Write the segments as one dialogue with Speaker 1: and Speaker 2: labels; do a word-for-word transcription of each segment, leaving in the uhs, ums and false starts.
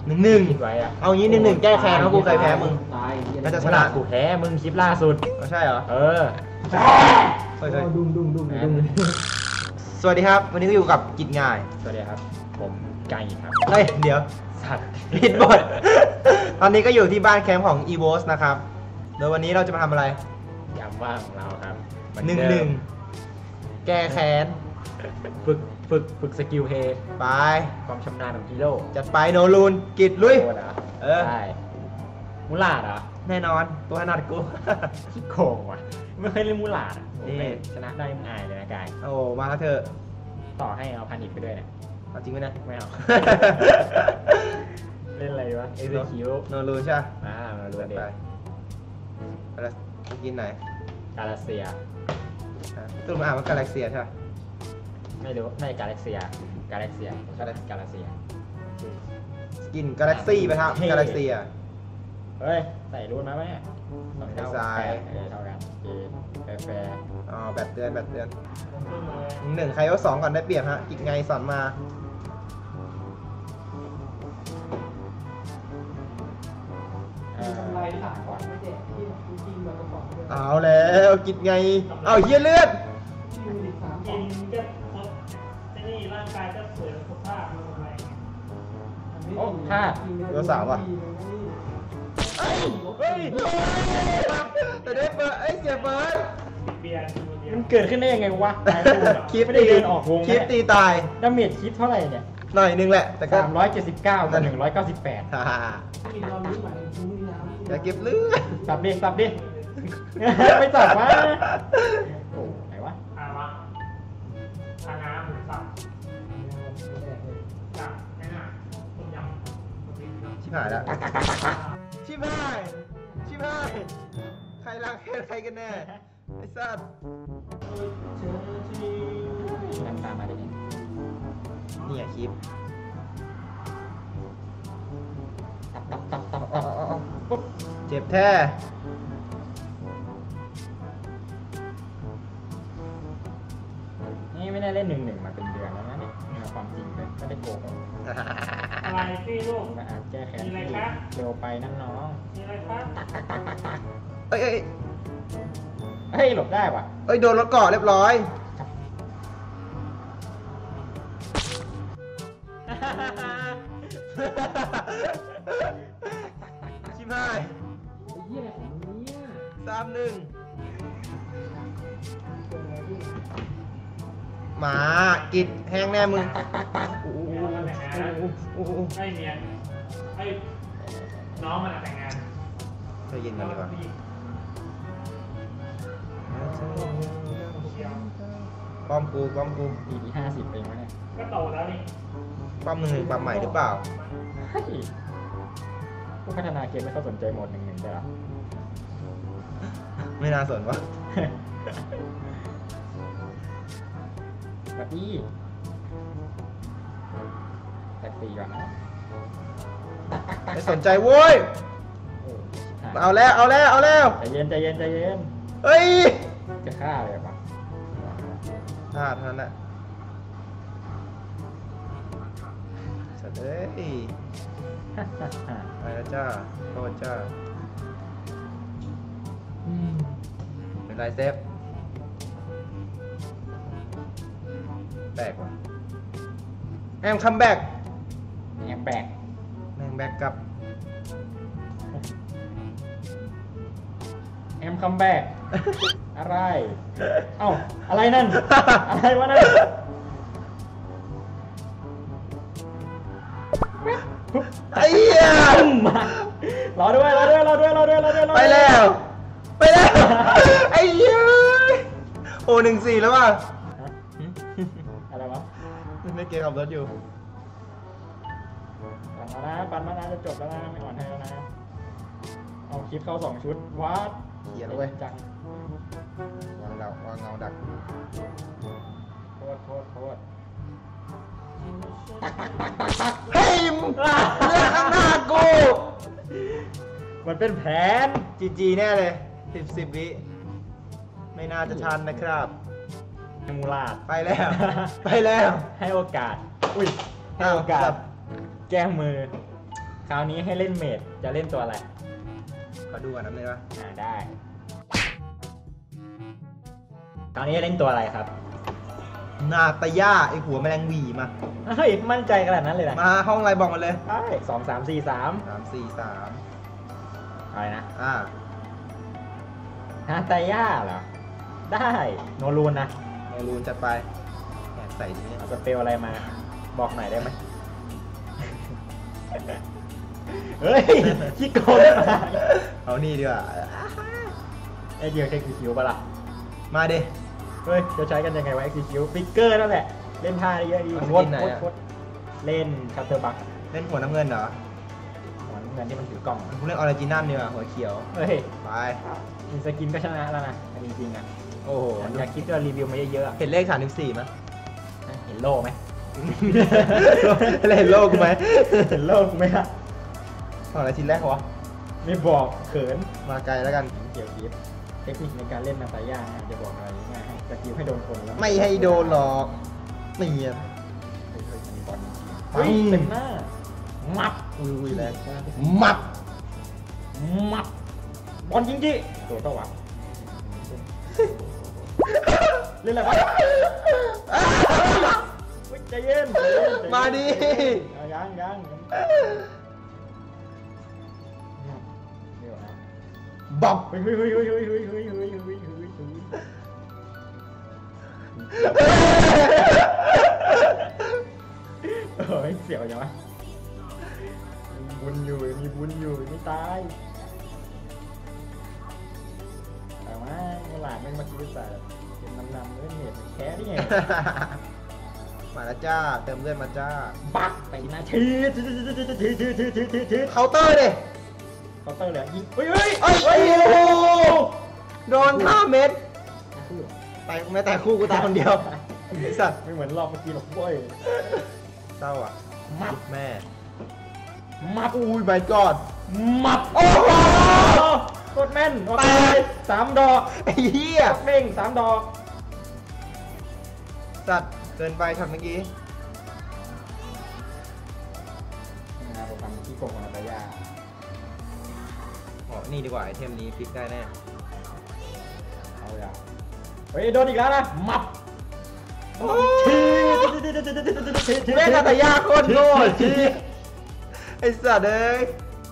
Speaker 1: หนึ่งหนึ่ง
Speaker 2: คิดไว้อะ
Speaker 1: เอางี้หนึ่งหนึ่งแก้แค้นเพราะกูเคยแพ้มึงน่าจะชนะ
Speaker 2: กูแพ้มึงคลิปล่าสุด
Speaker 1: ไม่ใช่เหรอ
Speaker 2: เออ
Speaker 1: เฮ้ย
Speaker 3: ดุ้งดุ้งดุ้ง
Speaker 2: แพ้
Speaker 3: ดุ้ง
Speaker 1: สวัสดีครับ วันนี้ก็อยู่กับกิจง่าย
Speaker 2: สวัสดีครับ ผมไก่ครับ
Speaker 1: เฮ้ย เดี๋ยว
Speaker 2: สัตว์
Speaker 1: ผิดบท ตอนนี้ก็อยู่ที่บ้านแคมป์ของ อี โว เอส นะครับ โดยวันนี้เราจะมาทำอะไร
Speaker 2: ยามว่างของเราครับเมือ
Speaker 1: หนึ่ง
Speaker 2: เดิม
Speaker 1: หนึ่งแก้แค้น
Speaker 2: ฝึกฝึกฝึกสกิลเพย์
Speaker 1: ไป
Speaker 2: ความชำนาญของฮีโร่
Speaker 1: จัดไปโนรูนกิจลุย
Speaker 2: โคตรอ่ะ
Speaker 1: เออ
Speaker 2: ใช่มูลาดเหรอ
Speaker 1: แน่นอนตัวถนัดกู
Speaker 2: ขี้โกงว่ะไม่เคยเล่นมูลาดอ่ะโอ้
Speaker 1: นี่
Speaker 2: ไม่ชนะได้มึงอายเลยนะกาย
Speaker 1: โอ้มาเถอะ
Speaker 2: ต่อให้เอาพันอีกไปด้วยเนี่ย
Speaker 1: เอาจริงไหมนะ
Speaker 2: ไม่เอา เล่นอะไรวะเอ็กซ์คิว
Speaker 1: โนรูนใช่ปะ
Speaker 2: อ่ามาดู
Speaker 1: จัด
Speaker 2: เด็
Speaker 1: ไปอะไรจะกินไหน
Speaker 2: กาลาเซีย
Speaker 1: อ่ะตุ้มอ่านว่ากาแล็กเซียใช่ปะ
Speaker 2: ไม่รู้ไม่กาแล็กเซียกาแล็กเซียกาแล็กกาแล็กเซีย
Speaker 1: กินกาแล็กซี่ไปครับ
Speaker 2: เท่
Speaker 1: กาแล็กเซีย
Speaker 2: เฮ้ยใส่รูนมาไหมเนี่ยสองเท่า
Speaker 1: ใส่
Speaker 2: เออเท่ากันโอเคแฟร์
Speaker 1: อ๋อแบตเตือนแบตเตือนหนึ่งใครว่าสองก่อนได้เปรียบฮะอีกไงสอนมา
Speaker 2: ๆเออ
Speaker 3: ทำลายถามก่อนไม่แจกที่จริงๆแบบกระป๋องเลย
Speaker 1: เอาแล้วกินไงเอาเฮียเลือด
Speaker 3: ที่มีอีกสามกล่
Speaker 4: กิ
Speaker 3: อง
Speaker 4: นก็ครบไอ้นี่ร่างกายก็สวยสุขภาพมันอะไรอย่างเงี้ย
Speaker 2: โอ้พลาด
Speaker 1: ตัวสาวอ่ะเฮ้ยแต่ได้เปิดเอ้ยเสียเปิด
Speaker 4: เบียร์ตัวเดียว
Speaker 2: มันเกิดขึ้นได้ยังไงวะตายคู่อะ
Speaker 1: คลิป
Speaker 2: ไม่ได้
Speaker 1: ตี
Speaker 2: เดินออกวง
Speaker 1: คลิปตีตาย
Speaker 2: ดาเมจคลิปเท่าไหร่เนี่ย
Speaker 1: หน่อยนึงแหละแต่ก็
Speaker 2: สามร้อยเจ็ดสิบเก้ากับหนึ่งร้อยเก้าสิบแปด
Speaker 1: ฮ่าฮ่าฮ่า
Speaker 3: ที่เรารู้ใหม่รู้นี่นะ
Speaker 1: อย่าเก็บเลือด
Speaker 2: สับดิสับดิ ไม่สับวะโอ้ไหนวะ
Speaker 4: อาวะอาน้ำหมูสับจับแค่น่ะต้มยำต้มยำ
Speaker 1: ชิบหายแล้วชิบหายชิบหายใครรักใครกันแน่ไอ้สัตว์
Speaker 2: น้ำตามมาดิเนี่ย
Speaker 1: นี่อะคลิป
Speaker 2: ตับตับตับตับตับปุ๊บ
Speaker 1: เจ็บแท้
Speaker 2: นี่ไม่ได้เล่นหนึ่งหนึ่งมาเป็นเดือนแล้วนะเนี่ยเอาความจริงเลยไม่ได้โกง
Speaker 4: อะไรสิลูก
Speaker 2: มาอาจแก้แค้น
Speaker 4: มีอะไร
Speaker 2: ที่
Speaker 4: คะ
Speaker 2: เร็วไปนั่นน้อง
Speaker 4: มีอะไรครับ
Speaker 1: เอ้ยเอ้ย
Speaker 2: เฮ้ยหลบได้ว่ะ
Speaker 1: เอ้ยโดนรถเกาะเรียบร้อยชิบหาย
Speaker 3: เยี่ยของมึงเนี่ย
Speaker 1: สามหนึ่งหมากิดแห้งแน่มึงโอ้โห
Speaker 4: เดี๋ยวเราแต่งงานนะ
Speaker 1: โอ้โห
Speaker 4: ให้เมียให้น้องมันแต่งงาน
Speaker 1: ใจเย็นกันดีกว่า
Speaker 4: เชียว
Speaker 1: ป้อมกูป้อมกู
Speaker 2: ปีที่ห้าสิบเองวะเนี่ย
Speaker 4: ก็โตแล้วนี่
Speaker 1: ป้อมหนึ่งหนึ่งป้อมใหม่หรือเปล่า
Speaker 2: เฮ้ยผู้พัฒนาเกมไม่เข้าสนใจโหมดหนึ่งหนึ่งใช่หรอ
Speaker 1: ไม่น่าสนวะ
Speaker 2: สวัสดีแท็กซี่ก่อนนะ
Speaker 1: ไม่สนใจโว้ย
Speaker 2: โอ้ชิบหาย
Speaker 1: เอาแล้วเอาแล้วเอาแล้ว
Speaker 2: ใจเย็นใจเย็นใจเย็น
Speaker 1: เฮ้ย
Speaker 2: จะฆ่าเลยปะ
Speaker 1: พลาดเท่านั้นแหละสัตว์เอ้ยไปแล้วจ้าโทษจ้าอืมเป็นไรเซฟแบกว่ะแอมคัมแบ็ก
Speaker 2: แอมแบก
Speaker 1: แม่งแบกกลับ
Speaker 2: แอมคัมแบกอะไร เอ้าอะไรนั่น อะไรวะนั่น
Speaker 1: ไอ้เหี้ย
Speaker 2: มารอด้วยรอด้วยรอด้วยรอด้วยรอด้วยรอด้วย
Speaker 1: ไปแล้ว ไปแล้ว ไอ้เหี้ยโอ้หนึ่งสี่แล้วว่ะ
Speaker 2: ฮะอะไรวะ
Speaker 1: ไม่เกมขับรถอยู่
Speaker 2: ปั่นมานะปั่นมานะจะจบแล้วนะไม่อ่อนให้แล้วนะเอาคลิปเข้าสองชุดวัด
Speaker 1: เหี้ยแล้วเว้ย
Speaker 2: จัง
Speaker 1: วางเราวางเงาดัก
Speaker 2: โทษโทษโทษ
Speaker 1: เฮ้ยมึงเลือกข้างหน้ากู
Speaker 2: มันเป็นแผน
Speaker 1: จีจีแน่เลยสิบสิบวิ ไม่น่าจะทันนะครับ
Speaker 2: มูลาด
Speaker 1: ไปแล้ว ไปแล้ว
Speaker 2: ให้โอกาส อุ้ยให้โอกา
Speaker 1: อ้าวครั
Speaker 2: ส
Speaker 1: บ
Speaker 2: แก้มือคราวนี้ให้เล่นเมดจะเล่นตัวอะไร
Speaker 1: ขอดูก่อนน้ำเลยว่า
Speaker 2: อ่าได้คราวนี้เล่นตัวอะไรครับ
Speaker 1: นาตาย่าไอหัวแมลงหวีมา
Speaker 2: เฮ้ยมั่นใจขนาดนั้นเลยนะ
Speaker 1: มาห้องอะไรบอกมาเลย
Speaker 2: ใช่สองสามสี่สาม
Speaker 1: สามสี่สาม
Speaker 2: อะไรนะ
Speaker 1: อ่า
Speaker 2: ฮาตาย่าเหรอ ได้โนรูนนะ
Speaker 1: โนรูนจัดไปแอบใส่ทีนี้
Speaker 2: เอาสเปลอะไรมา บอกหน่อยได้ไหม เฮ้ยขี้โกงมา
Speaker 1: เอานี่ดีกว่า
Speaker 2: ไอเดียวใช้คิวปะล่ะ
Speaker 1: มาดิ
Speaker 2: เฮ้ยจะใช้กันยังไงวะ execute ฟิกเกอร์นั่นแหละ เล่นท่าเยอะดี
Speaker 1: เอาส
Speaker 2: โค
Speaker 1: กิ
Speaker 2: ต
Speaker 1: นไหน
Speaker 2: ร
Speaker 1: อะ
Speaker 2: โคตรเล่นชัตเตอร์บัค
Speaker 1: เล่นหัวน้ำเงินเหรอ
Speaker 2: เหมือนเงินที่มันถือกล่องอะ
Speaker 1: กูเล่นออริจินัลดีกว่าหัวเขียว
Speaker 2: เฮ้ย
Speaker 1: ไป
Speaker 2: มีสกินก็ชนะแล้วนะจริงๆอ่ะ
Speaker 1: โอ้โห
Speaker 2: อยากคิดว่ารีวิวมาเยอะๆอะ
Speaker 1: เห็นเลขสามสิบสี่มั้ย
Speaker 2: เห็นโล่ไหม
Speaker 1: เห็นโลกไหม
Speaker 2: เห็นโล่ไหมอะ
Speaker 1: ตอนอะไรทีแรกวะ
Speaker 2: ไม่บอกเขิน
Speaker 1: มาไกลแล้วกัน
Speaker 2: เกี่ยวกับเทคนิคในการเล่นนาตาย่านะจะบอกอะไรง่ายให้สกิลให้โดนคนแล้ว
Speaker 1: ไม่ให้โดนหรอกนี่อ่ะ
Speaker 2: เฮ้ยเฮ้ยมีบอลเฮ้ยเต็มหน้ามับ
Speaker 1: อุ้ยๆแรงมับ
Speaker 2: มับบอลจริงๆตัวก็วะเล่นอะไรวะเฮ้ยใจเย็นใจเย็นใจเย็น
Speaker 1: มาดิ
Speaker 2: เอายังยังเดี๋ยวนะ
Speaker 1: บับ
Speaker 2: เฮ้ยเฮ้ยเฮ้ยเฮ้ยเฮ้ยเฮ้ยเฮ้ยเฮ้ยเฮ้ยเฮ้ยเฮ้ยเฮ้ยเสียวจังวะมีบุญอยู่มีบุญอยู่ไม่ตายแต่ว่าเมื่อหลานไม่มาคิดแต่เป็นนำนำเล่นเน็ตแค่นี่ไง
Speaker 1: มาแล้วจ้าเติมเลือดมาจ้า
Speaker 2: บักไปนะทีทีทีทีทีทีทีทีที
Speaker 1: เคาน์เตอร์ดิ
Speaker 2: เคาน์เตอร์เลยยิงเฮ้ยเฮ้ย
Speaker 1: เอ้ย
Speaker 2: เฮ้ย
Speaker 1: โอ้โหโดนท่าเม็ดตายไม่ตายคู่กูตายคนเดียวไอ้สัตว์
Speaker 2: ไม่เหมือนรอบเมื่อกี้หรอกเว้ย
Speaker 1: เศร้าอ่ะ
Speaker 2: มับ
Speaker 1: แม่
Speaker 2: มับ
Speaker 1: อุ้ยใบกอด
Speaker 2: มับ
Speaker 1: โอ้โห
Speaker 2: โคตรแม่น
Speaker 1: ตาย
Speaker 2: สามดอก
Speaker 1: ไอ้เหี้ย
Speaker 2: เม่งสามดอก
Speaker 1: สัตว์เกินไปช็อตเมื่อกี้
Speaker 2: นะผมทำที่โกงของนาตาย่า
Speaker 1: อ๋อนี่ดีกว่าไอเทมนี้ฟิกได้แน่
Speaker 2: เอาอย่าเฮ้ยโดนอีกแล้วนะมับ
Speaker 1: เล่นนาตาย่าโคตรโง่ไอ้สัตว์เอ้ย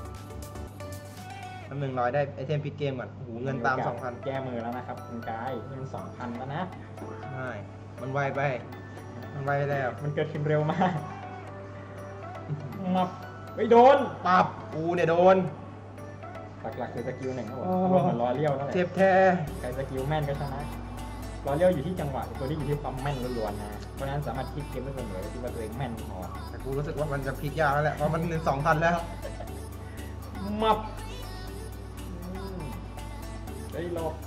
Speaker 1: ทำหนึ่งร้อยได้ไอเทมพิกเกมก่อนโอ้โหเงินตามสองพัน
Speaker 2: แก้มือแล้วนะครับคุณกายเงินสองพันแล้วนะ
Speaker 1: ใช่มันไวไป มันไวไปแล้ว
Speaker 2: มันเกิดขึ้นเร็วมากมับไม่โดน
Speaker 1: ปับกูเนี่ยโดน
Speaker 2: หลักๆคือสกิลหนึ่งครับผม
Speaker 1: โอ้
Speaker 2: รวมเหมือนล้อเลี้ยวนั่นแหละ
Speaker 1: เจ็บแท้
Speaker 2: ใครสกิลแม่นก็ชนะล้อเลี้ยวอยู่ที่จังหวะตัวที่อยู่ที่ความแม่นล้วนๆนะเพราะฉะนั้นสามารถคิดเกมได้เสมอคิดว่าตัวเองแม่นพอ
Speaker 1: แต่กูรู้สึกว่ามันจะพลิกยากแล้วแหละ เพราะมันเงินสองพันแล้ว
Speaker 2: มับอืมได้หลบ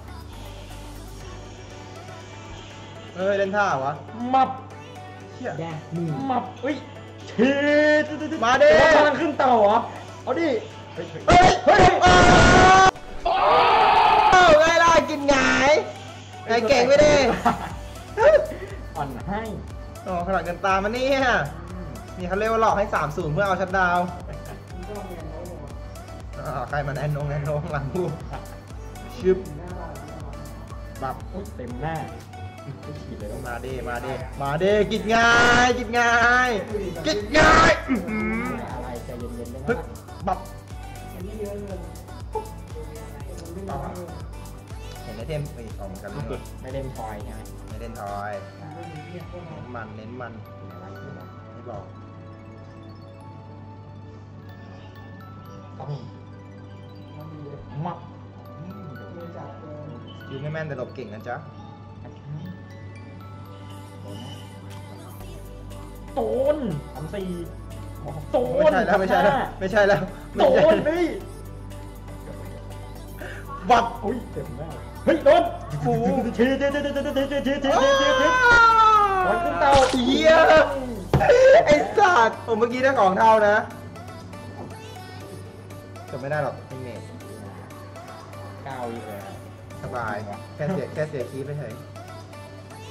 Speaker 1: เอ้ยเล่นท่าวะ
Speaker 2: มับ
Speaker 1: เชี่ย
Speaker 3: แย่มือ
Speaker 2: มับเฮ้ยชีด
Speaker 1: มาดิ
Speaker 2: กำลังขึ้นเต่าเหรอเอาดิเฮ้ย
Speaker 1: เฮ้ย เฮ้ยอ้าวไงล่ะกินหงายไงเก่งไปดิ
Speaker 2: อ่อนให้
Speaker 1: โอ้ขนาดเกินตามันเนี่ยนี่เขาเรียกว่าหลอกให้สามศูนย์เพื่อเอาชัดดาวน์
Speaker 3: มันก็เรียนรู้หมด
Speaker 1: อ่าใครมันแอนนงแอนนงหลังกูชึบ
Speaker 3: หน้าบ้านหน้าบ้าน
Speaker 1: บับ
Speaker 2: อุ๊ยเต็มหน้าไม่ฉีดเลย
Speaker 1: มาดิมาดิมาดิกินง่ายกินง่ายกินง่ายอื้อหือ
Speaker 2: อะไรใจเย็นๆได้ไหม
Speaker 1: ฮึบบับ
Speaker 3: อันนี้เยอะเงินมันไม่น้อยเลย
Speaker 1: เห็นไอเทมไปออกเหมือนกันเลย
Speaker 2: ไม่เล่นทอยใช่ไหม
Speaker 1: ไม่เล่นทอย
Speaker 3: มันไม่มีเรียกพวกน้อ
Speaker 1: เน้
Speaker 3: ง
Speaker 1: นมันเน้นมัน
Speaker 2: อะไรไม่บอก
Speaker 1: ไม่บอก
Speaker 2: ต้อง
Speaker 3: มันมีเลย
Speaker 2: มับ
Speaker 3: มีจับเออ
Speaker 1: ยูไม่แม่นแต่หลบเก่งนะจ๊ะ
Speaker 2: โตนสามสี่โต
Speaker 1: ไม่
Speaker 2: น
Speaker 1: ใช่แล้วไม่ใช่แล้วไม่ใช่แล้ว
Speaker 2: โต
Speaker 1: ไม่ใช่
Speaker 2: นดิ
Speaker 1: บับ
Speaker 2: อุ้ยเต็มหน้าเฮ้ยโดนฟูทีทีทีทีทีทีทีทีทีทีทีบอลขึ้นเตา
Speaker 1: เฮียไอ้สัตว์ผมเมื่อกี้ได้ของเท่านะจบไม่ได้หรอกไม่เมท
Speaker 2: เก้าอีกเลย
Speaker 1: สบายแค่เสียแค่เสียคีย์ไปเฉย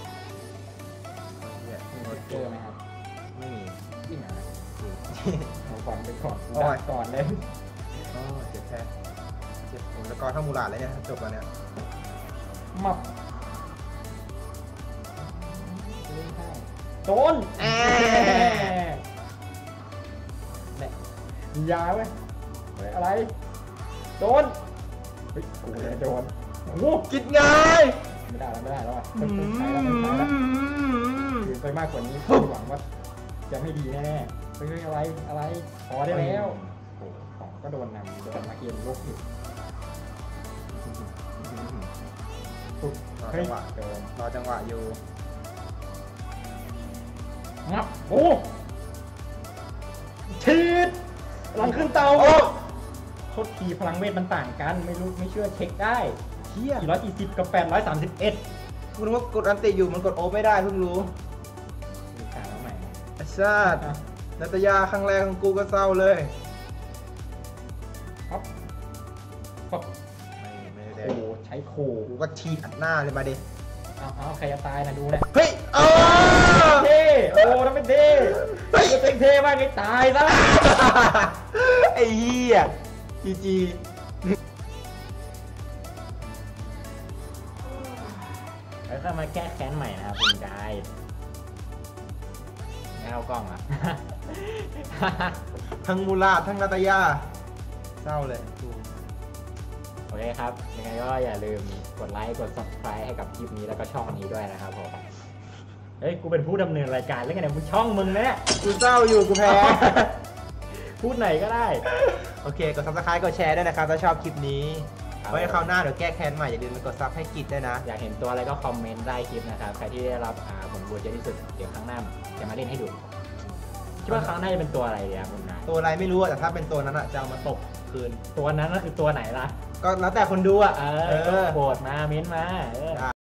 Speaker 1: เนี่ย
Speaker 2: มีเบอร์เกอร์ไหมครับ
Speaker 1: ไม่มี
Speaker 2: จริงเหรอ
Speaker 1: จริง
Speaker 2: โอ้ก่อนไปก่อน
Speaker 1: โอ้ย
Speaker 2: ก่อนเลย
Speaker 1: อ๋อเจ็บแท้เจ็บผมแล้วก็ทั้งมูลาดเลยเนี่ยจบแล้วเนี่ย
Speaker 2: มับโดน
Speaker 1: แอ
Speaker 2: เนี่ยยาเว้ยเฮ้ยอะไรโดนเฮ้ยกูเลยโดนโอ้โห
Speaker 1: กินง่าย
Speaker 2: ไม่ได้แล้วไม่ได้แล้วอ่ะ
Speaker 1: อื
Speaker 2: ต้องใช้แล้วต้องใช้แล้วคืนไปมากกว่านี้หวังว่าจะไม่ดีแน่ๆเฮ้ยอะไรอะไรพอได้แล้วโอ้โหของก็โดนนำโดนมาเกียนลูกผิดปุ๊บ
Speaker 1: รอ
Speaker 2: เฮ้
Speaker 1: จั
Speaker 2: ย
Speaker 1: งหวะ
Speaker 2: โดน
Speaker 1: รอจังหวะอยู่
Speaker 2: งับโอ้ชีดพลังขึ้นเตาโทษทีพลังเวทมันต่างกันไม่รู้ไม่เชื่อเช็คได้
Speaker 1: เฮีย
Speaker 2: สี่ร้อยสี่สิบกับแปดร้อยสามสิบเอ็ด
Speaker 1: กูนึกว่ากดอันติอยู่มันกดโอไม่ได้เพิ่งรู้
Speaker 2: มีการแล้วใหม่
Speaker 1: ไอ้ชาตินัตยาครั้งแรกของกูก็เศร้าเลย
Speaker 2: ครับปั๊บ
Speaker 1: ไม่ไม่ได้
Speaker 2: โอ้โหใช้โค
Speaker 1: กูก็ฉีดอัดหน้าเลยมาดิ
Speaker 2: เอาเอาใครจะตายนะดูนะ
Speaker 1: เฮ้ยเออ
Speaker 2: เท่โอ้ทำเป็นเท่จะเป็นเท่มากไงตายซะ
Speaker 1: ไอ้เหี้ยจีจี
Speaker 2: แล้วก็มาแก้แค้นใหม่นะครับคุณกายไม่เอากล้องอ่ะ
Speaker 1: ทั้งมูลาดทั้งนาตยาเศร้าเลยกู
Speaker 2: โอเคครับ ยังไงก็อย่าลืมกดไลค์ กด ซับสไครบ์ ให้กับคลิปนี้แล้วก็ช่องนี้ด้วยนะครับผม เฮ้ย กูเป็นผู้ดำเนินรายการแล้วไงเนี่ยมึงช่องมึงนะเนี่ย
Speaker 1: กูเศร้าอยู่กูแพ้
Speaker 2: พูดไหนก็ได้
Speaker 1: โอเคกด ซับสไครบ์ กดแชร์ด้วยนะครับถ้าชอบคลิปนี้
Speaker 2: ครับ
Speaker 1: ไว้คราวหน้าเดี๋ยวแก้แค้นใหม่อย่าลืมไปกดซับให้กิจด้วยนะ
Speaker 2: อยากเห็นตัวอะไรก็คอมเมนต์ใต้คลิปนะครับ ใครที่ได้รับอ่าผลโหวตเยอะที่สุด เดี๋ยวครั้งหน้าจะมาเล่นให้ดู คิดว่าครั้งหน้าจะเป็นตัวอะไรดีครับคุณนาย
Speaker 1: ตัวอะไรไม่รู้อะแต่ถ้าเป็นตัวนั้นอะจะเอามาตบคืน
Speaker 2: ตัวนั้นก็คือตัวไหนล่ะ
Speaker 1: ก็แล้วแต่คนดูอะ
Speaker 2: เออก็โหวตมา เม้นต์มาเออ